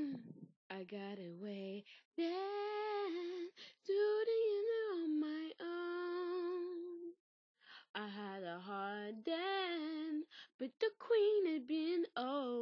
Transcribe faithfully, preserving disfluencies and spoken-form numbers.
I got away then to the end on my own. I had a heart then, but the queen had been owned.